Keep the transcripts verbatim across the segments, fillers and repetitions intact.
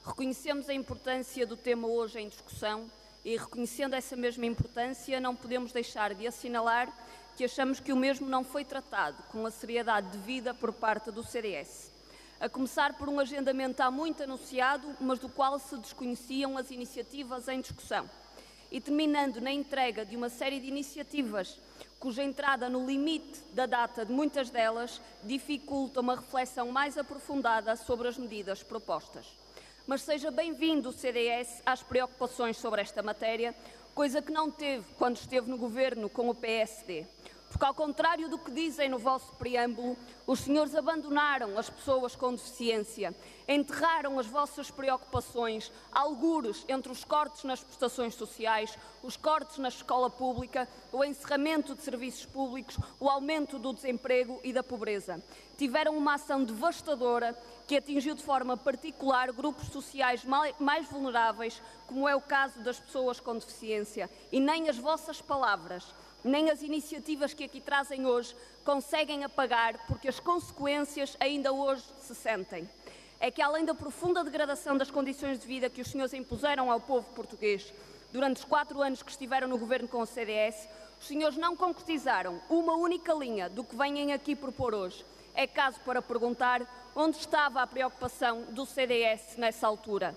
Reconhecemos a importância do tema hoje em discussão e, reconhecendo essa mesma importância, não podemos deixar de assinalar que achamos que o mesmo não foi tratado com a seriedade devida por parte do C D S. A começar por um agendamento há muito anunciado, mas do qual se desconheciam as iniciativas em discussão. E terminando na entrega de uma série de iniciativas cuja entrada no limite da data de muitas delas dificulta uma reflexão mais aprofundada sobre as medidas propostas. Mas seja bem-vindo o C D S às preocupações sobre esta matéria, coisa que não teve quando esteve no governo com o P S D. Porque, ao contrário do que dizem no vosso preâmbulo, os senhores abandonaram as pessoas com deficiência, enterraram as vossas preocupações, algures entre os cortes nas prestações sociais, os cortes na escola pública, o encerramento de serviços públicos, o aumento do desemprego e da pobreza. Tiveram uma ação devastadora que atingiu de forma particular grupos sociais mais vulneráveis, como é o caso das pessoas com deficiência, e nem as vossas palavras, nem as iniciativas que aqui trazem hoje conseguem apagar, porque as consequências ainda hoje se sentem. É que, além da profunda degradação das condições de vida que os senhores impuseram ao povo português durante os quatro anos que estiveram no governo com o C D S, os senhores não concretizaram uma única linha do que vêm aqui propor hoje. É caso para perguntar onde estava a preocupação do C D S nessa altura.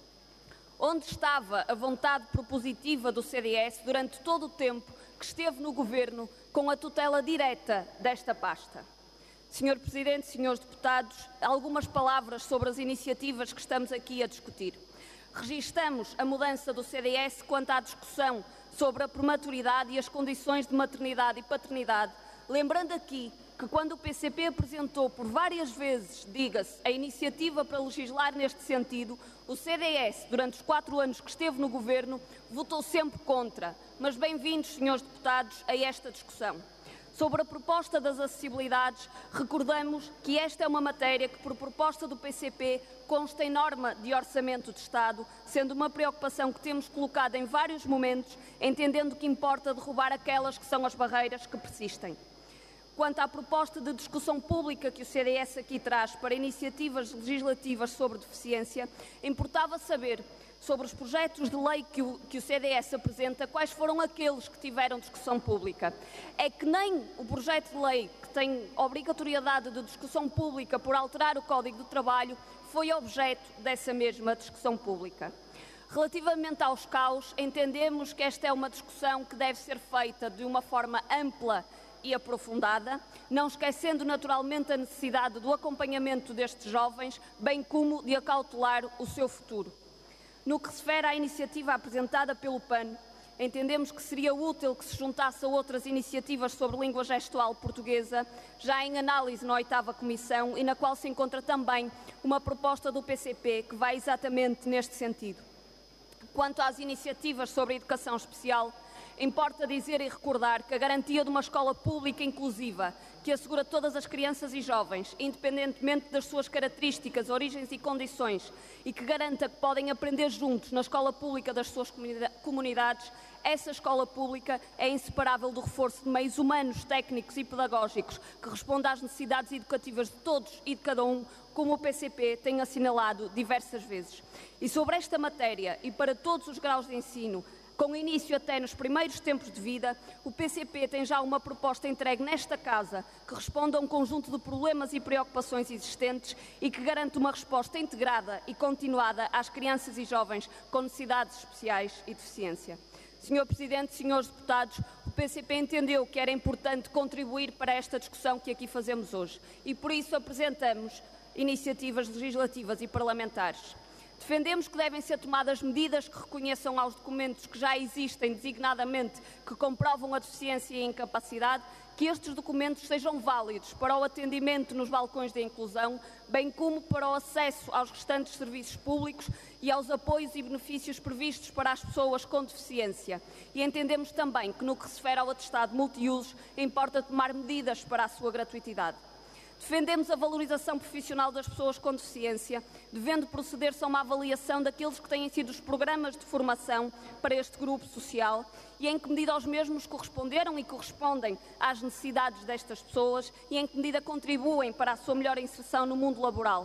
Onde estava a vontade propositiva do C D S durante todo o tempo que esteve no governo com a tutela direta desta pasta? senhor Presidente, senhores deputados, algumas palavras sobre as iniciativas que estamos aqui a discutir. Registamos a mudança do C D S quanto à discussão sobre a prematuridade e as condições de maternidade e paternidade, lembrando aqui que quando o P C P apresentou por várias vezes, diga-se, a iniciativa para legislar neste sentido, o C D S, durante os quatro anos que esteve no governo, votou sempre contra. Mas bem-vindos, senhores deputados, a esta discussão. Sobre a proposta das acessibilidades, recordamos que esta é uma matéria que, por proposta do P C P, consta em norma de orçamento de Estado, sendo uma preocupação que temos colocado em vários momentos, entendendo que importa derrubar aquelas que são as barreiras que persistem. Quanto à proposta de discussão pública que o C D S aqui traz para iniciativas legislativas sobre deficiência, importava saber, sobre os projetos de lei que o, que o C D S apresenta, quais foram aqueles que tiveram discussão pública. É que nem o projeto de lei que tem obrigatoriedade de discussão pública por alterar o Código do Trabalho foi objeto dessa mesma discussão pública. Relativamente aos C A Us, entendemos que esta é uma discussão que deve ser feita de uma forma ampla e aprofundada, não esquecendo naturalmente a necessidade do acompanhamento destes jovens, bem como de acautelar o seu futuro. No que se refere à iniciativa apresentada pelo P A N, entendemos que seria útil que se juntasse a outras iniciativas sobre língua gestual portuguesa, já em análise na oitava Comissão, e na qual se encontra também uma proposta do P C P que vai exatamente neste sentido. Quanto às iniciativas sobre a educação especial, importa dizer e recordar que a garantia de uma escola pública inclusiva, que assegura todas as crianças e jovens, independentemente das suas características, origens e condições, e que garanta que podem aprender juntos na escola pública das suas comunidades, essa escola pública é inseparável do reforço de meios humanos, técnicos e pedagógicos que responda às necessidades educativas de todos e de cada um, como o P C P tem assinalado diversas vezes. E sobre esta matéria, e para todos os graus de ensino, com início até nos primeiros tempos de vida, o P C P tem já uma proposta entregue nesta Casa que responde a um conjunto de problemas e preocupações existentes e que garante uma resposta integrada e continuada às crianças e jovens com necessidades especiais e deficiência. senhor Presidente, senhores deputados, o P C P entendeu que era importante contribuir para esta discussão que aqui fazemos hoje e por isso apresentamos iniciativas legislativas e parlamentares. Defendemos que devem ser tomadas medidas que reconheçam aos documentos que já existem, designadamente, que comprovam a deficiência e a incapacidade, que estes documentos sejam válidos para o atendimento nos balcões de inclusão, bem como para o acesso aos restantes serviços públicos e aos apoios e benefícios previstos para as pessoas com deficiência. E entendemos também que, no que se refere ao atestado multiusos, importa tomar medidas para a sua gratuitidade. Defendemos a valorização profissional das pessoas com deficiência, devendo proceder-se a uma avaliação daqueles que têm sido os programas de formação para este grupo social e em que medida os mesmos corresponderam e correspondem às necessidades destas pessoas e em que medida contribuem para a sua melhor inserção no mundo laboral.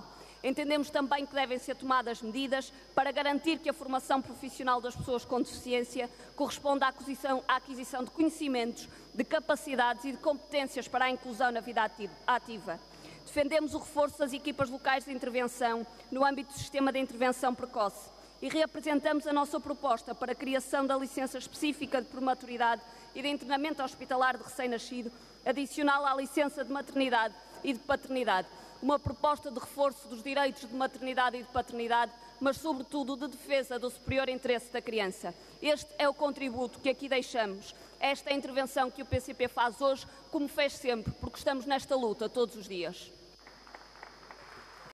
Entendemos também que devem ser tomadas medidas para garantir que a formação profissional das pessoas com deficiência corresponda à aquisição, à aquisição de conhecimentos, de capacidades e de competências para a inclusão na vida ativa. Defendemos o reforço das equipas locais de intervenção no âmbito do sistema de intervenção precoce e reapresentamos a nossa proposta para a criação da licença específica de prematuridade e de internamento hospitalar de recém-nascido, adicional à licença de maternidade e de paternidade. Uma proposta de reforço dos direitos de maternidade e de paternidade, mas sobretudo de defesa do superior interesse da criança. Este é o contributo que aqui deixamos. Esta é a intervenção que o P C P faz hoje, como fez sempre, porque estamos nesta luta todos os dias.